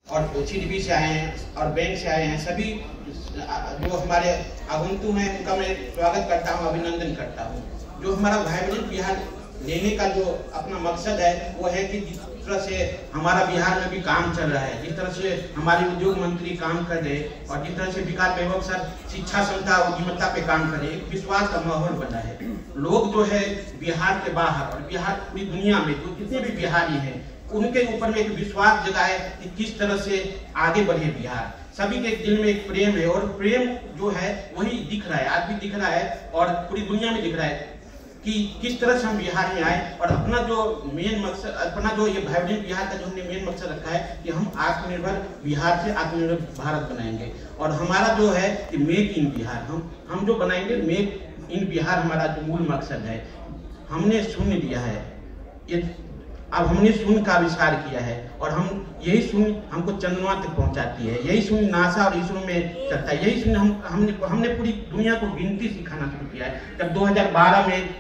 और CDB से आए हैं और बैंक से आए हैं। सभी जो हमारे आगंतुक हैं उनका मैं स्वागत करता हूं, अभिनंदन करता हूं। जो हमारा वाइब्रेंट बिहार लेने का जो अपना मकसद है वो है कि जिस तरह से हमारा बिहार में भी काम चल रहा है, जिस तरह से हमारे उद्योग मंत्री काम कर रहे और जिस तरह से विकास वैभव सर शिक्षा क्षमता उद्यमिता पे काम कर रहे, एक विश्वास का माहौल बना है। लोग जो है बिहार के बाहर और बिहार पूरी दुनिया में जो जितने भी बिहारी हैं उनके ऊपर में एक विश्वास जगाए कि किस तरह से आगे बढ़े बिहार। सभी के दिल में एक प्रेम है और प्रेम जो है वही दिख रहा है, आज भी दिख रहा है और पूरी दुनिया में दिख रहा है कि किस तरह से हम बिहार में आए और अपना जो मेन मकसद, अपना जो ये वाइब्रेंट बिहार का जो हमने मेन मकसद रखा है कि हम आत्मनिर्भर बिहार से आत्मनिर्भर भारत बनाएंगे। और हमारा जो है कि मेक इन बिहार, हम जो बनाएंगे मेक इन बिहार हमारा जो मूल मकसद है। हमने शून्य दिया है, ये अब हमने शून्य का आविष्कार किया है और हम यही शून्य हमको चंद्रमा तक पहुंचाती है। यही शून्य नासा और इसरो में चलता है। यही शून्य हमने पूरी दुनिया को गिनती सिखाना शुरू किया है। जब 2012 में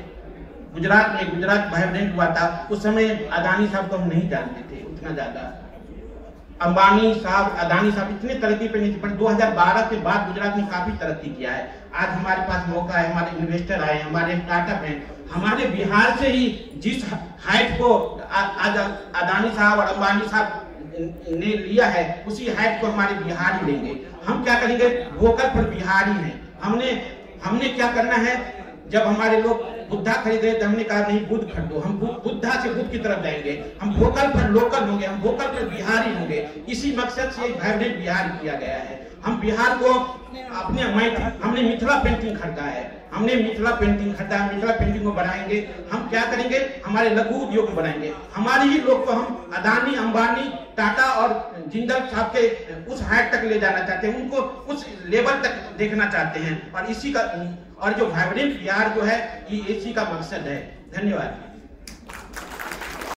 गुजरात वाइब्रेंट हुआ था, उस समय अदानी साहब को हम नहीं जानते थे उतना ज्यादा। अंबानी साहब, अदानी साहब इतने तरक्की पे नहीं थे, पर 2012 के बाद गुजरात ने काफी तरक्की किया है। आज हमारे पास मौका है, हमारे इन्वेस्टर आए, हमारे स्टार्टअप हैं। हमारे बिहार से ही जिस हाइट को आज अदानी साहब और अंबानी साहब ने लिया है, उसी हाइट को हमारे बिहार ही लेंगे। हम क्या करेंगे, वोकल फॉर बिहारी हैं। हमने क्या करना है, जब हमारे लोग बुद्धा खरीदे तो हमने कहा नहीं बुद्ध खरीदो, हम बुद्धा से बुद्ध की तरफ जाएंगे। हम वोकल पर लोकल होंगे, हम वोकल पर बिहारी होंगे। इसी मकसद से एक वाइब्रेंट बिहार किया गया है। हम बिहार को अपने हमने मिथिला पेंटिंग खरीदा है, मिथिला पेंटिंग को बढ़ाएंगे। हम क्या करेंगे, हमारे लघु उद्योग को बढ़ाएंगे। हमारे ही लोग को हम अदानी, अंबानी, टाटा और जिंदल साहब के उस हाइट तक ले जाना चाहते हैं, उनको उस लेवल तक देखना चाहते हैं। और इसी का और जो वाइब्रेंट बिहार जो है ये इसी का मकसद है। धन्यवाद।